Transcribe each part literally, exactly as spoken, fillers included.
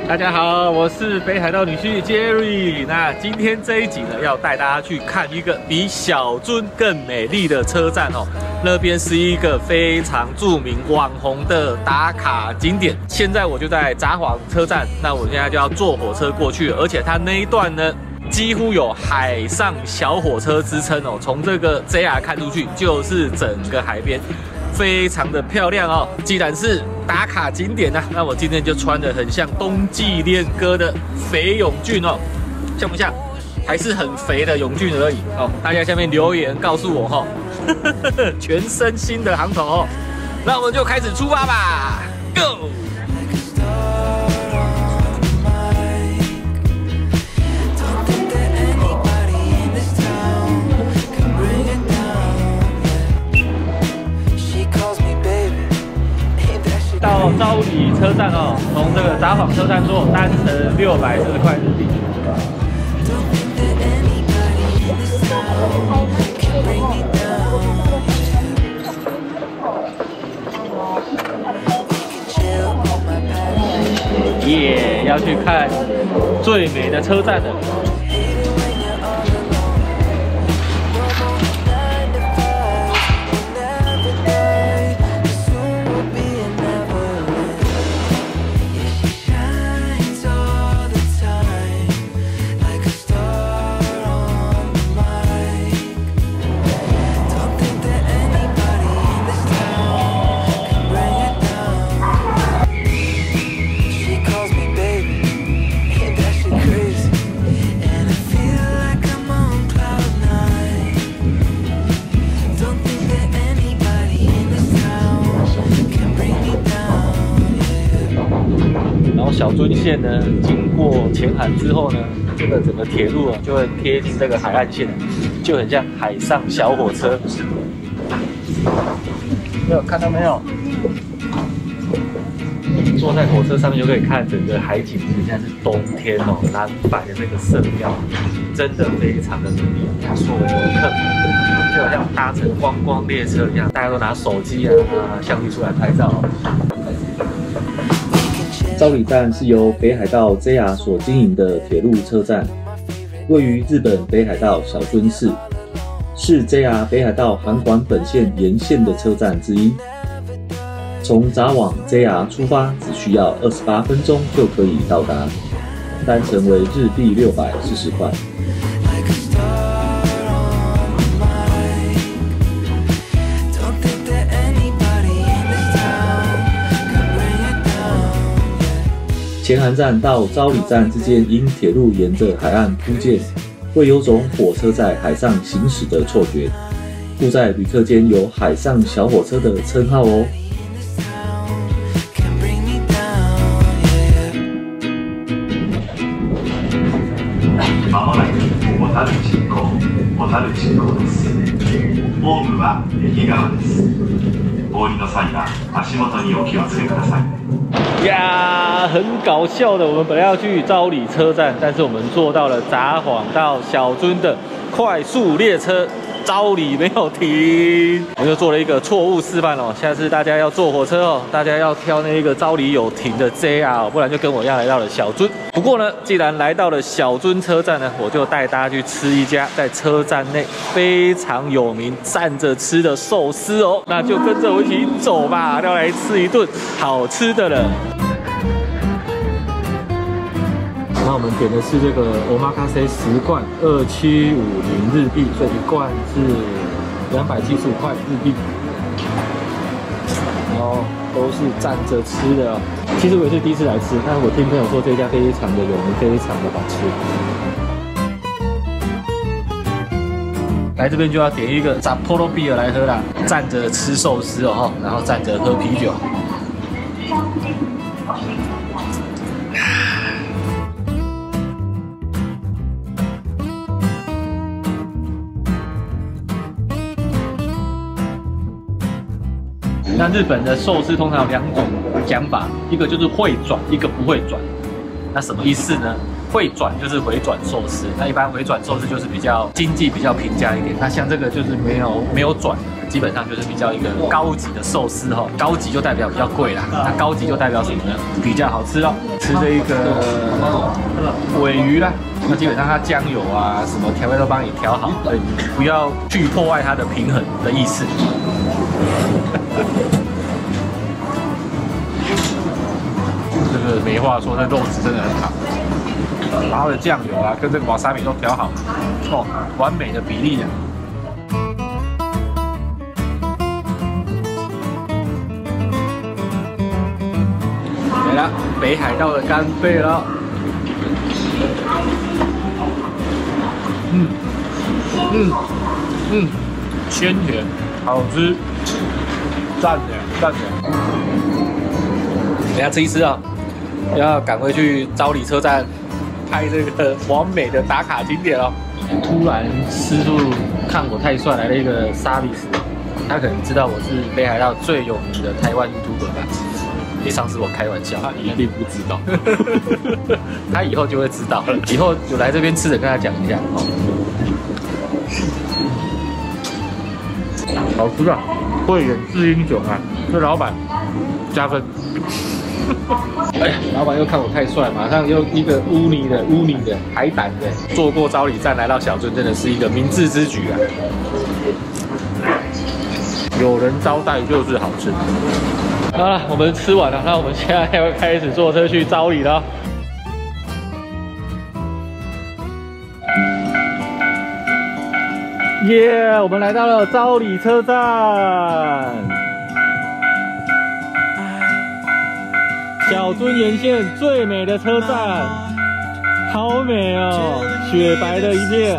大家好，我是北海道女婿 Jerry。那今天这一集呢，要带大家去看一个比小樽更美丽的车站哦。那边是一个非常著名网红的打卡景点。现在我就在札幌车站，那我现在就要坐火车过去了，而且它那一段呢，几乎有海上小火车之称哦。从这个 J R 看出去，就是整个海边。 非常的漂亮哦，既然是打卡景点呢、啊，那我今天就穿得很像冬季恋歌的肥永俊哦，像不像？还是很肥的永俊而已哦。大家下面留言告诉我哈、哦，全身新的行头哦，那我们就开始出发吧 ，Go！ 到昭里车站哦，从这个札幌车站坐单程六百四十块日币。耶， yeah, 要去看最美的车站了。 小樽线呢，经过前海之后呢，这个整个铁路啊就会贴近这个海岸线，就很像海上小火车。没有看到没有？坐在火车上面就可以看整个海景。现在是冬天哦，蓝白的那个色调，真的非常的美丽。所有的游客就好像搭乘观光列车一样，大家都拿手机啊、相机出来拍照。 昭里站是由北海道 J R 所经营的铁路车站，位于日本北海道小樽市，是 J R 北海道函馆本线沿线的车站之一。从札幌 J R 出发，只需要二十八分钟就可以到达，单程为日币六百四十块。 前函站到昭里站之间，因铁路沿着海岸铺建，会有种火车在海上行驶的错觉，故在旅客间有“海上小火车”的称号哦。 まもなく小樽進行、小樽進行です。ホームは右側です。お降りの際は足元にお気をつけください。 呀，很搞笑的。我们本来要去昭里车站，但是我们坐到了札幌到小樽的快速列车，昭里没有停，我就做了一个错误示范哦。下次大家要坐火车哦，大家要挑那个昭里有停的 J R， 不然就跟我一样来到了小樽。不过呢，既然来到了小樽车站呢，我就带大家去吃一家在车站内非常有名站着吃的寿司哦。那就跟着我一起走吧，要来吃一顿好吃的了。 那我们点的是这个 omakase 十罐，二七五零日币，所以一罐是两百七十五块日币。然后都是站着吃的、哦。其实我也是第一次来吃，但是我听朋友说这家非常的有名，非常的好吃。来这边就要点一个 Sapporo beer 来喝啦，站着吃寿司哦，然后站着喝啤酒。 那日本的寿司通常有两种讲法，一个就是会转，一个不会转。那什么意思呢？会转就是回转寿司，那一般回转寿司就是比较经济比较平价一点。那像这个就是没有没有转的， 基本上就是比较一个高级的寿司哈，高级就代表比较贵啦，那高级就代表什么呢？比较好吃哦。吃这一个鲔鱼啦，那基本上它酱油啊什么调味都帮你调好，所以不要去破坏它的平衡的意思。这个没话说，这肉质真的很好。然后的酱油啊，跟这个瓦萨比都调好，哦，完美的比例啊。来了，北海道的干贝了。嗯嗯嗯，鲜甜，好吃，赞的赞的。等下吃一吃啊，要赶回去昭里车站。拍这个完美的打卡景点哦！突然师傅看我太帅，来了一个 service， 他可能知道我是北海道最有名的台湾 YouTuber 吧？别上次我开玩笑，他一定不知道，他以后就会知道了。以后有来这边吃的，跟他讲一下哦。好吃啊！慧眼识英雄啊！这老板加分。哎呀，老板又看我太帅，马上又一个乌尼的乌尼的海胆的，坐过昭里站来到小樽，真的是一个明智之举啊！有人招待就是好吃。好了，我们吃完了，那我们现在要开始坐车去昭里了。耶、yeah, 我们来到了昭里车站。小樽沿线最美的车站，好美哦，雪白的一片。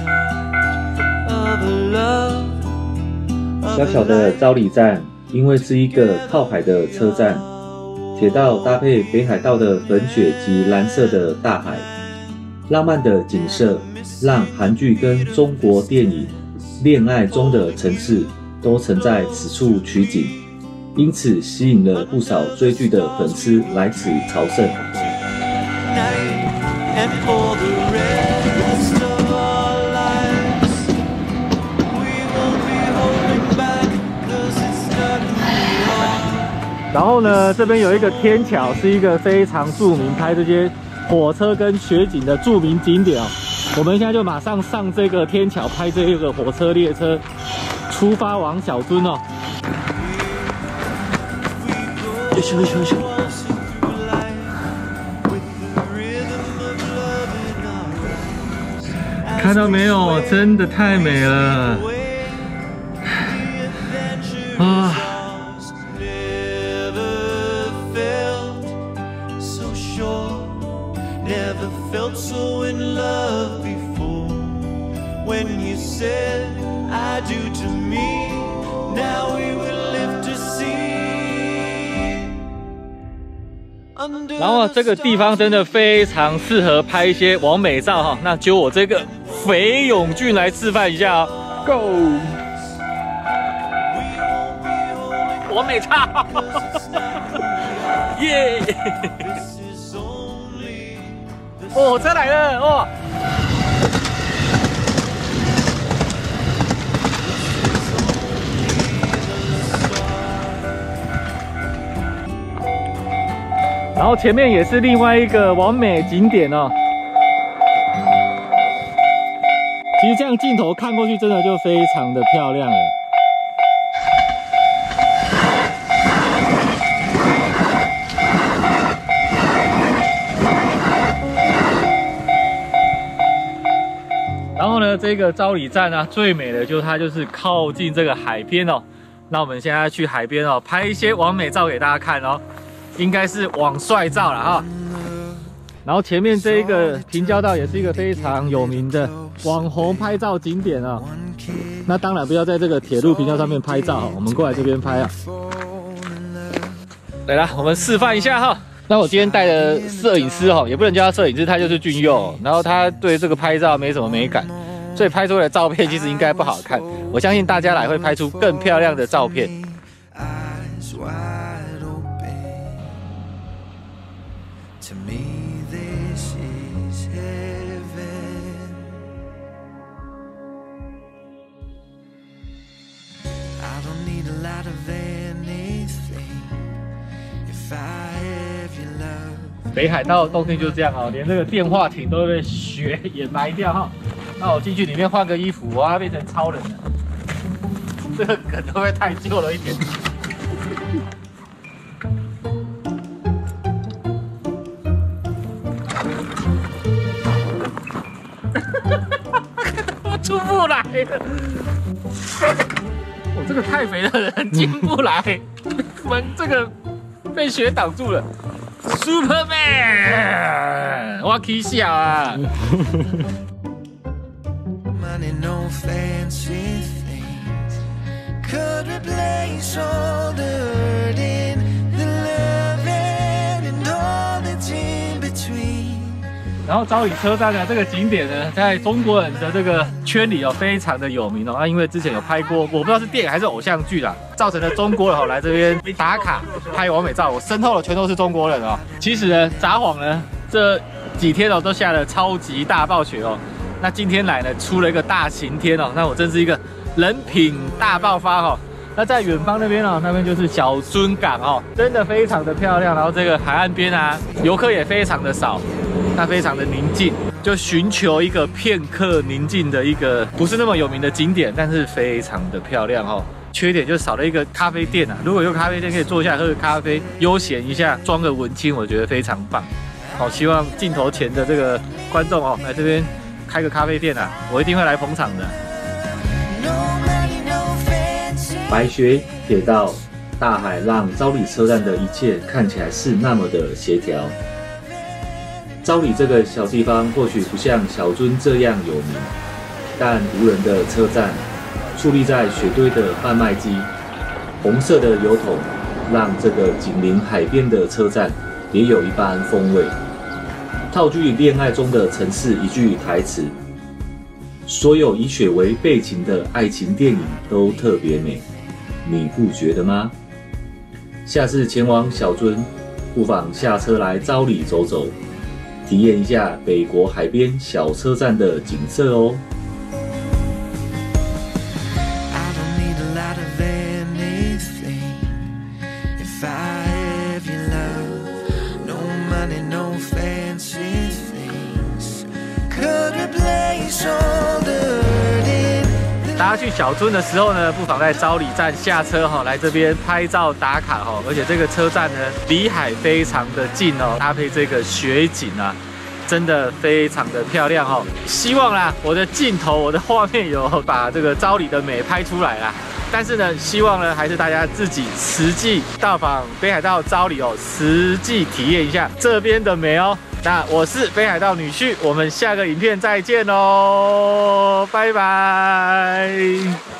小小的昭里站，因为是一个靠海的车站，铁道搭配北海道的粉雪及蓝色的大海，浪漫的景色让韩剧跟中国电影《恋爱中的城市》都曾在此处取景。因此吸引了不少追剧的粉丝来此朝圣。 然后呢，这边有一个天桥，是一个非常著名拍这些火车跟雪景的著名景点哦。我们现在就马上上这个天桥拍这个火车列车，出发往小樽哦。よしよしよし。看到没有？真的太美了啊！然后这个地方真的非常适合拍一些完美照哈，那就我这个肥永俊来示范一下哦 ，Go！ 完美照，耶！哦，车来了哦！然后前面也是另外一个完美景点哦。其实这样镜头看过去，真的就非常的漂亮了。然后呢，这个昭里站啊，最美的就是它就是靠近这个海边哦。那我们现在去海边哦，拍一些完美照给大家看哦。应该是网帅照了哈，然后前面这一个平交道也是一个非常有名的网红拍照景点啊。那当然不要在这个铁路平交上面拍照，我们过来这边拍啊。来啦，我们示范一下哈。那我今天带的摄影师哈，也不能叫他摄影师，他就是俊佑。然后他对这个拍照没什么美感，所以拍出来的照片其实应该不好看。我相信大家来会拍出更漂亮的照片。To me, this is heaven. 北海道冬天就这样哦，连这个电话亭都被雪掩埋掉哈。那我进去里面换个衣服，我要变成超人了。这个梗会不会太旧了一点？我出不来了。我这个太肥的人进不来，门这个被雪挡住了。Superman， 我起笑啊！然后昭里车站呢，这个景点呢，在中国人的这个圈里哦，非常的有名哦。啊，因为之前有拍过，我不知道是电影还是偶像剧啦，造成了中国人哦来这边打卡拍完美照。我身后的全都是中国人哦。其实呢，札幌呢这几天哦都下了超级大暴雪哦。那今天来呢，出了一个大晴天哦，那我真是一个人品大爆发哦。那在远方那边哦，那边就是小樽港哦，真的非常的漂亮。然后这个海岸边啊，游客也非常的少。它非常的宁静，就寻求一个片刻宁静的一个不是那么有名的景点，但是非常的漂亮哦。缺点就少了一个咖啡店啊，如果有咖啡店可以坐下来喝个咖啡，悠闲一下，装个文青，我觉得非常棒。好，希望镜头前的这个观众哦，来这边开个咖啡店啊，我一定会来捧场的。 白雪、铁道、大海让昭里车站的一切看起来是那么的协调。昭里这个小地方或许不像小樽这样有名，但无人的车站，矗立在雪堆的贩卖机，红色的油桶，让这个紧邻海边的车站也有一番风味。套句《恋爱中的城市》一句台词：所有以雪为背景的爱情电影都特别美，你不觉得吗？下次前往小樽，不妨下车来昭里走走。体验一下北国海边小车站的景色哦。 大家去小樽的时候呢，不妨在昭里站下车哈，来这边拍照打卡哈。而且这个车站呢，离海非常的近哦，搭配这个雪景啊，真的非常的漂亮哦。希望啦，我的镜头、我的画面有把这个昭里的美拍出来啦。但是呢，希望呢，还是大家自己实际到访北海道昭里哦，实际体验一下这边的美哦。那我是北海道女婿，我们下个影片再见喽，拜拜。